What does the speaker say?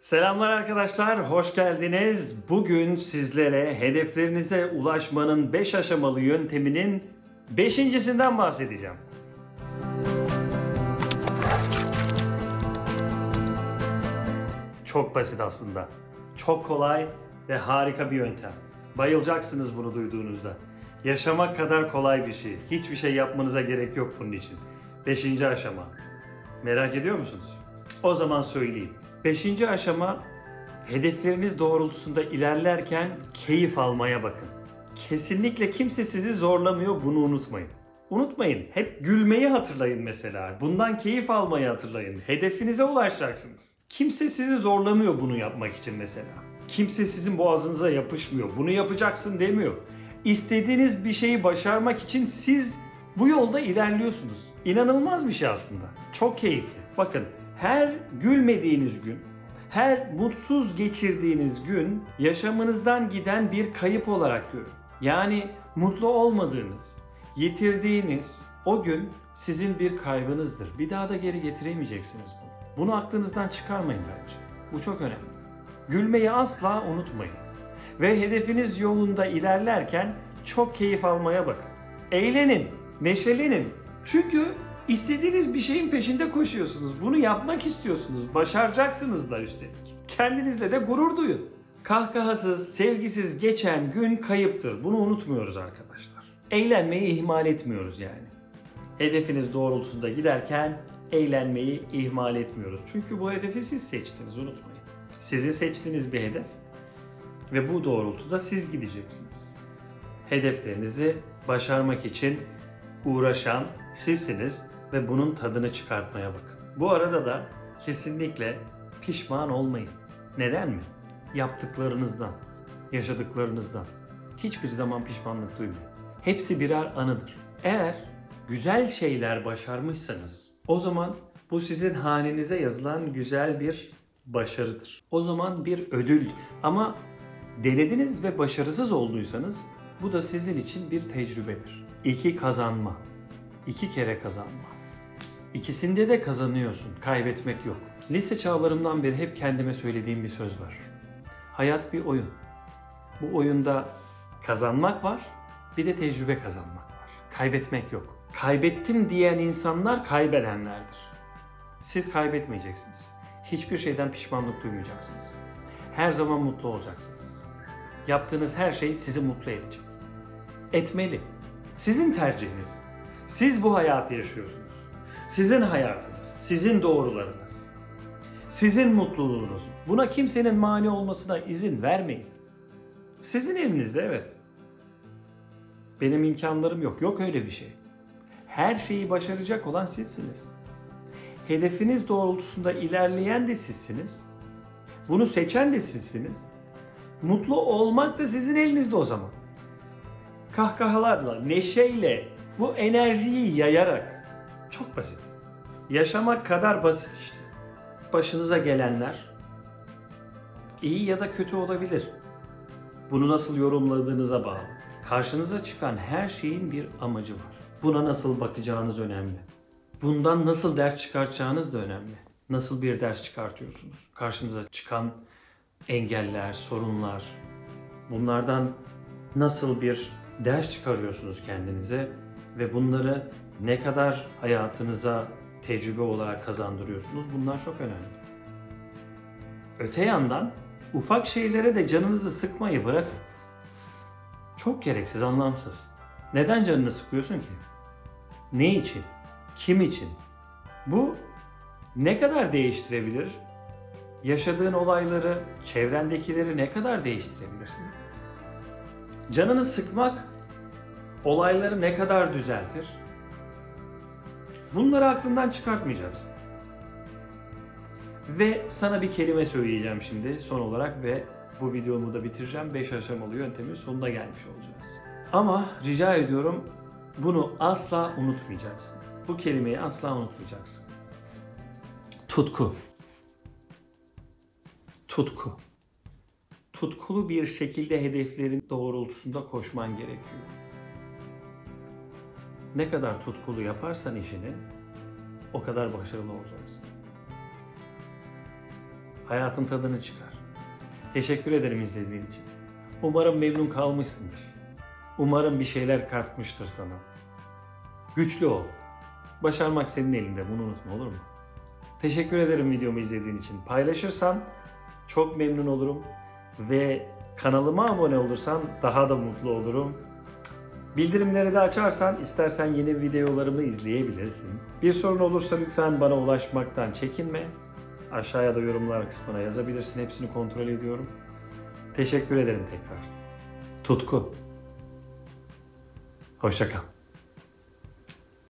Selamlar arkadaşlar, hoş geldiniz. Bugün sizlere hedeflerinize ulaşmanın 5 aşamalı yönteminin 5.'sinden bahsedeceğim. Çok basit aslında. Çok kolay ve harika bir yöntem. Bayılacaksınız bunu duyduğunuzda. Yaşamak kadar kolay bir şey. Hiçbir şey yapmanıza gerek yok bunun için. 5. aşama. Merak ediyor musunuz? O zaman söyleyeyim. 5. aşama, hedefleriniz doğrultusunda ilerlerken keyif almaya bakın. Kesinlikle kimse sizi zorlamıyor, bunu unutmayın. Unutmayın, hep gülmeyi hatırlayın mesela. Bundan keyif almayı hatırlayın. Hedefinize ulaşacaksınız. Kimse sizi zorlamıyor bunu yapmak için mesela. Kimse sizin boğazınıza yapışmıyor. Bunu yapacaksın demiyor. İstediğiniz bir şeyi başarmak için siz bu yolda ilerliyorsunuz. İnanılmaz bir şey aslında. Çok keyifli. Bakın, her gülmediğiniz gün, her mutsuz geçirdiğiniz gün yaşamınızdan giden bir kayıp olarak görün. Yani mutlu olmadığınız, yitirdiğiniz o gün sizin bir kaybınızdır. Bir daha da geri getiremeyeceksiniz bunu. Bunu aklınızdan çıkarmayın bence. Bu çok önemli. Gülmeyi asla unutmayın. Ve hedefiniz yolunda ilerlerken çok keyif almaya bakın. Eğlenin, neşelenin. Çünkü istediğiniz bir şeyin peşinde koşuyorsunuz. Bunu yapmak istiyorsunuz. Başaracaksınız da üstelik. Kendinizle de gurur duyun. Kahkahasız, sevgisiz geçen gün kayıptır. Bunu unutmuyoruz arkadaşlar. Eğlenmeyi ihmal etmiyoruz yani. Hedefiniz doğrultusunda giderken eğlenmeyi ihmal etmiyoruz. Çünkü bu hedefi siz seçtiniz, unutmayın. Sizin seçtiğiniz bir hedef ve bu doğrultuda siz gideceksiniz. Hedeflerinizi başarmak için uğraşan sizsiniz ve bunun tadını çıkartmaya bakın. Bu arada da kesinlikle pişman olmayın. Neden mi? Yaptıklarınızdan, yaşadıklarınızdan. Hiçbir zaman pişmanlık duymayın. Hepsi birer anıdır. Eğer güzel şeyler başarmışsanız o zaman bu sizin hanenize yazılan güzel bir başarıdır. O zaman bir ödüldür. Ama denediniz ve başarısız olduysanız bu da sizin için bir tecrübedir. 2 kazanma. 2 kere kazanma. İkisinde de kazanıyorsun. Kaybetmek yok. Lise çağlarımdan beri hep kendime söylediğim bir söz var. Hayat bir oyun. Bu oyunda kazanmak var, bir de tecrübe kazanmak var. Kaybetmek yok. Kaybettim diyen insanlar kaybedenlerdir. Siz kaybetmeyeceksiniz. Hiçbir şeyden pişmanlık duymayacaksınız. Her zaman mutlu olacaksınız. Yaptığınız her şey sizi mutlu edecek. Etmeli. Sizin tercihiniz. Siz bu hayatı yaşıyorsunuz. Sizin hayatınız, sizin doğrularınız, sizin mutluluğunuz. Buna kimsenin mani olmasına izin vermeyin. Sizin elinizde, evet. Benim imkanlarım yok. Yok öyle bir şey. Her şeyi başaracak olan sizsiniz. Hedefiniz doğrultusunda ilerleyen de sizsiniz. Bunu seçen de sizsiniz. Mutlu olmak da sizin elinizde o zaman. Kahkahalarla, neşeyle, bu enerjiyi yayarak. Çok basit. Yaşamak kadar basit işte. Başınıza gelenler iyi ya da kötü olabilir. Bunu nasıl yorumladığınıza bağlı. Karşınıza çıkan her şeyin bir amacı var. Buna nasıl bakacağınız önemli. Bundan nasıl ders çıkartacağınız da önemli. Nasıl bir ders çıkartıyorsunuz? Karşınıza çıkan engeller, sorunlar, bunlardan nasıl bir ders çıkarıyorsunuz kendinize ve bunları ne kadar hayatınıza tecrübe olarak kazandırıyorsunuz? Bunlar çok önemli. Öte yandan ufak şeylere de canınızı sıkmayı bırakın. Çok gereksiz, anlamsız. Neden canını sıkıyorsun ki? Ne için? Kim için? Bu ne kadar değiştirebilir? Yaşadığın olayları, çevrendekileri ne kadar değiştirebilirsin? Canını sıkmak olayları ne kadar düzeltir? Bunları aklından çıkartmayacaksın. Ve sana bir kelime söyleyeceğim şimdi son olarak ve bu videomu da bitireceğim. 5 aşamalı yöntemin sonuna gelmiş olacağız. Ama rica ediyorum bunu asla unutmayacaksın. Bu kelimeyi asla unutmayacaksın. Tutku. Tutku. Tutkulu bir şekilde hedeflerin doğrultusunda koşman gerekiyor. Ne kadar tutkulu yaparsan işini, o kadar başarılı olacaksın. Hayatın tadını çıkar. Teşekkür ederim izlediğin için. Umarım memnun kalmışsındır. Umarım bir şeyler katmıştır sana. Güçlü ol. Başarmak senin elinde, bunu unutma, olur mu? Teşekkür ederim videomu izlediğin için. Paylaşırsan çok memnun olurum ve kanalıma abone olursan daha da mutlu olurum. Bildirimleri de açarsan istersen yeni videolarımı izleyebilirsin. Bir sorun olursa lütfen bana ulaşmaktan çekinme. Aşağıya da yorumlar kısmına yazabilirsin. Hepsini kontrol ediyorum. Teşekkür ederim tekrar. Tutku. Hoşça kal.